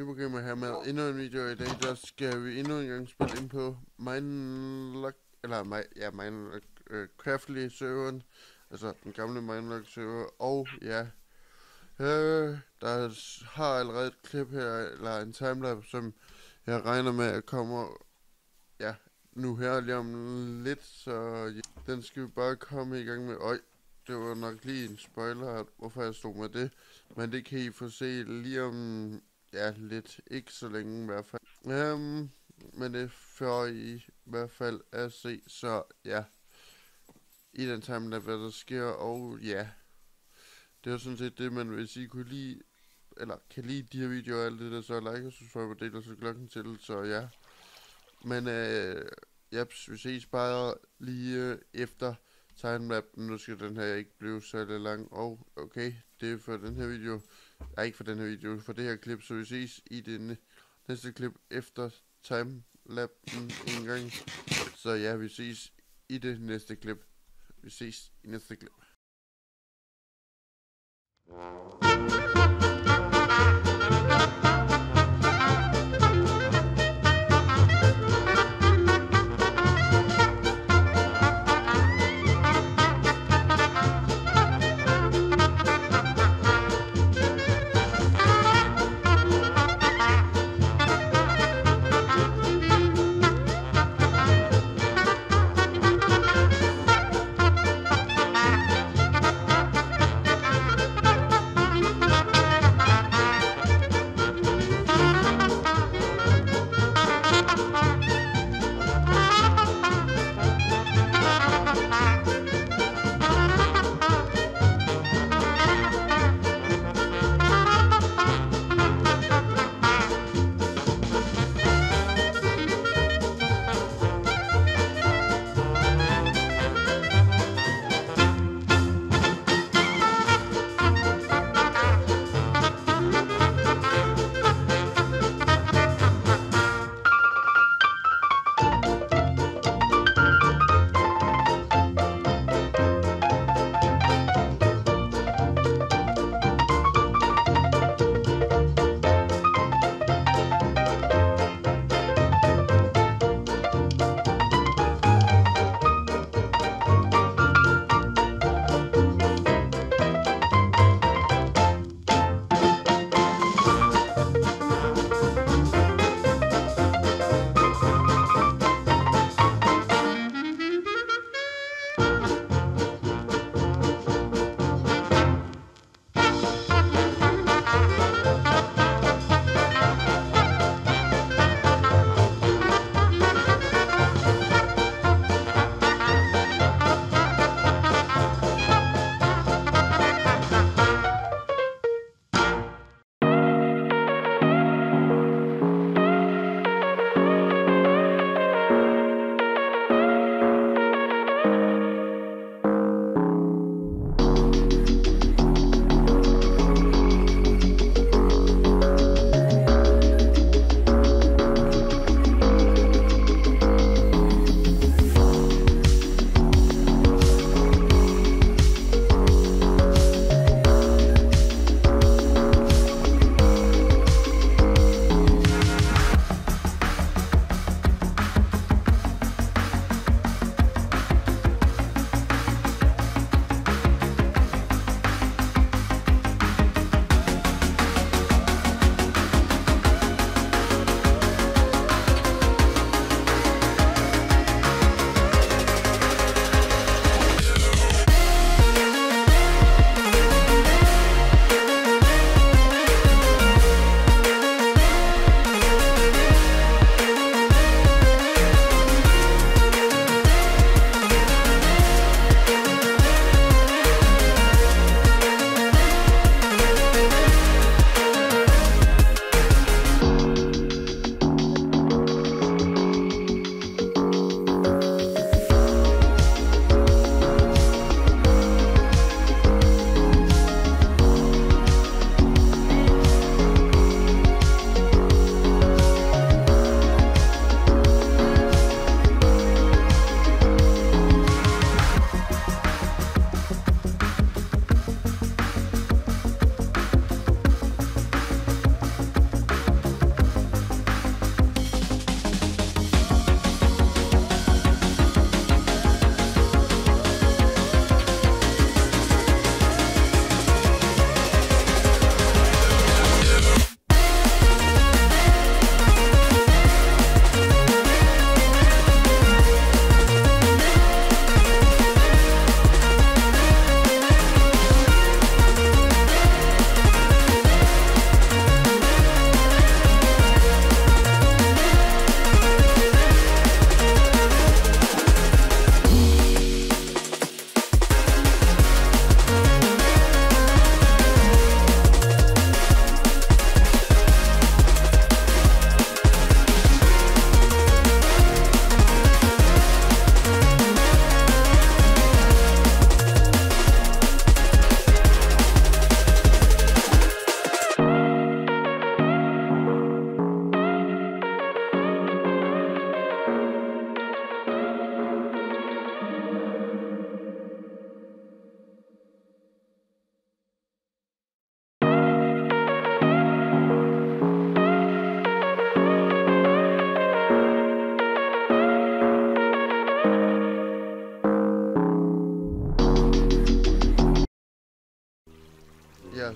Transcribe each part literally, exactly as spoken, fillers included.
Nyborgamer her med endnu en video. I dag der skal vi endnu en gang spille ind på Minelog, eller my, ja, Minelog uh, Craftly serveren, altså den gamle Minelog server. Og ja, øh, der har allerede et klip her, eller en timelapse, som jeg regner med at kommer ja, nu her lige om lidt, så ja, den skal vi bare komme i gang med. Øj, det var nok lige en spoiler, hvorfor jeg stod med det, men det kan I få se lige om ja, lidt, ikke så længe i hvert fald. Um, men det får I i hvert fald at se, så ja, i den timeline, hvad der sker, og ja, det er sådan set det, men hvis I kunne lide, eller kan lide de her videoer og alt det der, så like og subscribe og del og så klokken til, så ja. Men øh, ja, vi ses bare lige øh, efter timelappen. Nu skal den her ikke blive særlig lang, og okay, det er for den her video. Nej, ikke for den her video, for det her klip, så vi ses i det næste klip efter timelappen en gang. Så ja, vi ses i det næste klip. Vi ses i næste klip.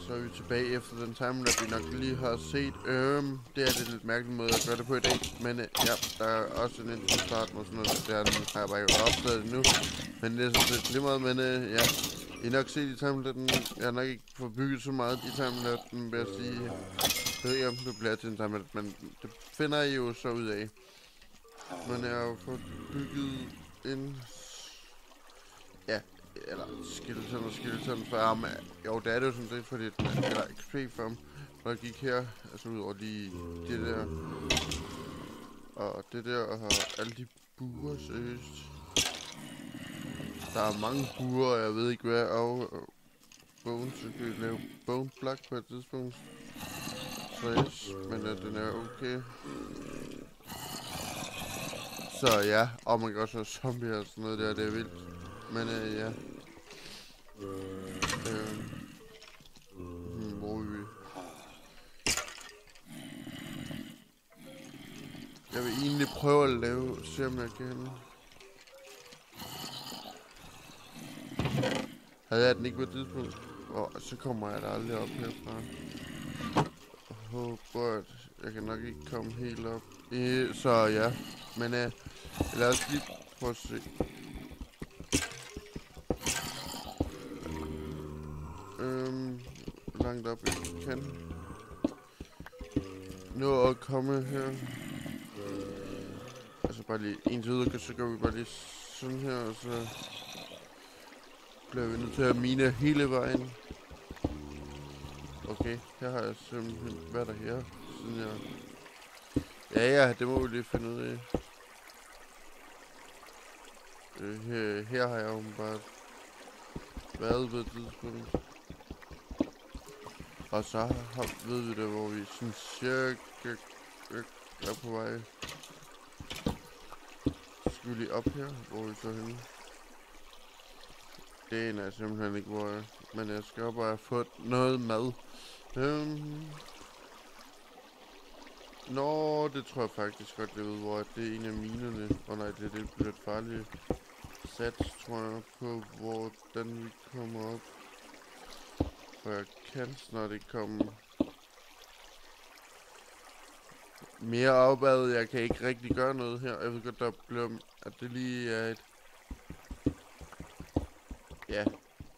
så er vi tilbage efter den timelapse, vi nok lige har set. Øhm, det er det lidt mærkelig måde at gøre det på i dag. Men øh, ja, der er også en intro starten og sådan noget. Der har jeg bare ikke opdaget det nu. Men det er sådan lidt glimret, men øh, ja. I nok set i timelapsen. Jeg har nok ikke fået bygget så meget i timelapsen, vil jeg sige. Jeg ved ikke, om det bliver til en timelapse, men det finder I jo så ud af. Men jeg har jo fået bygget en... Ja, eller skeleton og skeleton farm. Jo, det er det jo sådan set, fordi eller X P farm, når jeg gik her, altså ud over lige det der, og det der, og har alle de buer, seriøst. Der er mange buer, og jeg ved ikke hvad, og bones, så kan vi lave bone block på et tidspunkt. Trash, men uh, den er okay. Så ja, og man kan også have zombier og sådan noget der, det er vildt. Men uh, ja. Øh, hmm, hvor er vi? Jeg vil egentlig prøve at lave, se om jeg kan. Havde jeg den ikke på et tidspunkt, og så kommer jeg da aldrig op herfra. Jeg håber, at jeg kan nok ikke komme helt op. E så ja, men uh, lad os lige prøve at se. Øhm, langt op jeg kan. Nå at komme her. Altså bare lige en til ud, så gør vi bare lige sådan her, og så bliver vi nødt til at mine hele vejen. Okay, her har jeg simpelthen været der her, siden jeg... Ja, ja, det må vi lige finde ud af. Øh, her, her har jeg jo bare været på et tidspunkt. Og så har, ved vi det, hvor vi sådan cirka er på vej. Så skal vi lige op her, hvor vi så henne. Det er simpelthen ikke, hvor jeg... Men jeg skal bare have fået noget mad. Um, Nå, det tror jeg faktisk godt, jeg ved, hvor det er en af minerne. Åh oh, nej, det, det bliver et farligt sats, tror jeg, på hvordan vi kommer op. For jeg kan snart ikke komme mere opad. Jeg kan ikke rigtig gøre noget her. Jeg ved godt, der bliver, at det lige er et... Ja.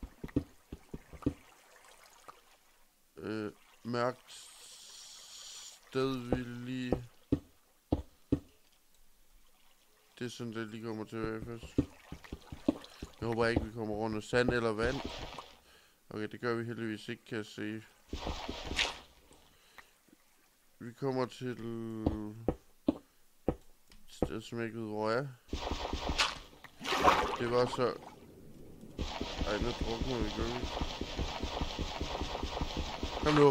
Øh, mørkt sted, vi lige... Det er sådan, det lige kommer til at være først. Jeg håber ikke, vi kommer rundt med sand eller vand. Okay, det gør vi heldigvis ikke, kan jeg se. Vi kommer til et sted, som jeg ikke ved, hvor er. Det var så... Ej, nu drukner vi, gør vi. Kom nu.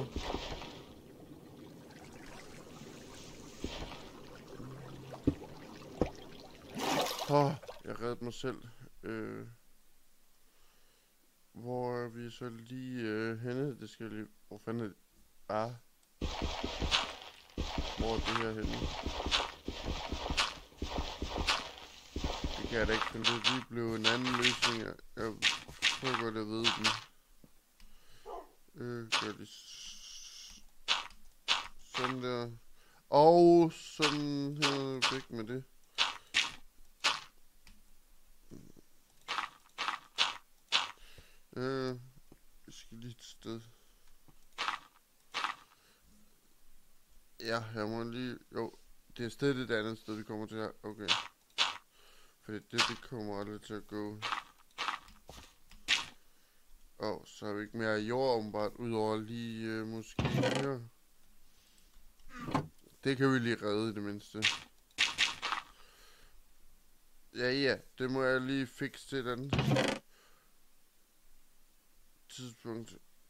Åh, oh, jeg reddede mig selv. Øh, hvor er vi så lige øh, henne? Det skal lige... Hvor fanden er det? Ah. Hvor er det her henne? Det kan jeg da ikke finde ud. Det blev en anden løsning. Jeg, jeg prøver godt at vide den. Øh, gør det sådan der. Og sådan her væk med det. Øh, vi skal lige et sted. Ja, jeg må lige... Jo, det er stedet det andet sted, vi kommer til her. Okay. Fordi det, det kommer aldrig til at gå. Og så har vi ikke mere jord åbenbart, udover lige øh, måske her. Det kan vi lige redde i det mindste. Ja, ja, det må jeg lige fikse til et andet tidspunkt.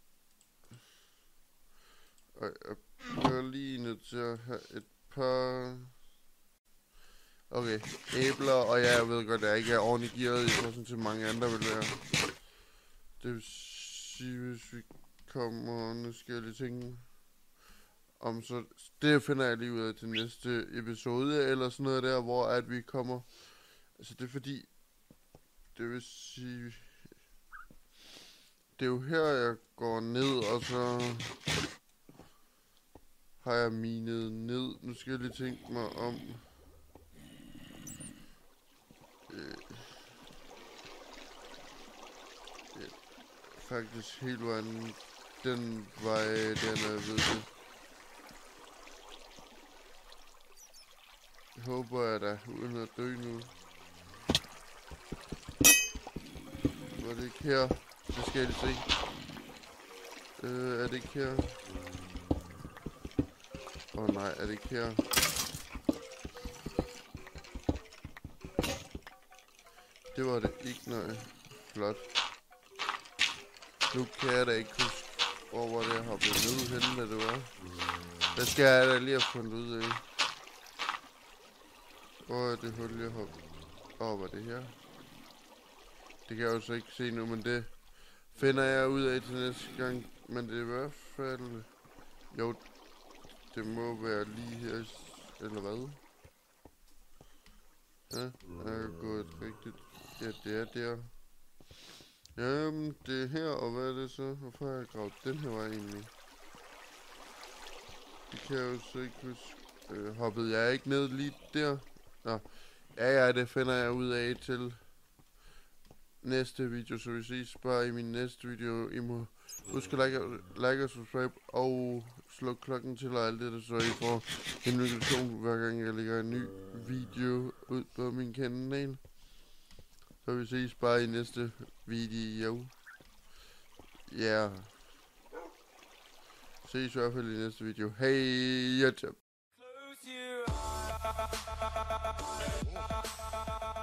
Og jeg bliver lige nødt til at have et par... Okay, æbler, og ja, jeg ved godt, at jeg ikke er ordentligt gearet i forhold til mange andre vil være. Det vil sige, hvis vi kommer... Nu skal jeg lige tænke... Om så... Det finder jeg lige ud af til næste episode, eller sådan noget der, hvor at vi kommer... Altså det er fordi... Det vil sige... det er jo her, jeg går ned, og så har jeg minet ned. Nu skal jeg lige tænke mig om. Øh, ja, faktisk hele vejen den vej, den er ved det. Jeg håber jeg da, uden at dø nu. Var det ikke her? Det skal jeg lige se. Øh, er det ikke her? Åh oh, nej, er det ikke her? Det var det ikke, nej. Flot. Nu kan jeg da ikke huske, hvor var det, jeg hoppede ned henne, hvad det var. Det skal jeg da lige have fundet ud af. Hvor er det hul, jeg hoppede? Åh, oh, var det her? Det kan jeg jo så ikke se nu, men det finder jeg ud af til næste gang. Men det er i hvert fald... Jo, det må være lige her, eller hvad? Ja, jeg er gået rigtigt. Ja, det er der. Jamen, det er her, og hvad er det så? Hvorfor har jeg gravet den her vej egentlig? Det kan jeg jo så ikke huske. Øh, hoppede jeg ikke ned lige der? Nå, ja, ja, det finder jeg ud af til næste video, så vi ses bare i min næste video. I må huske at like, like og subscribe og sluk klokken til og alt det, så I får en notifikation hver gang jeg lægger en ny video ud på min kanal. Så vi ses bare i næste video. Ja. Yeah. Ses i hvert fald i næste video. Hej, ja.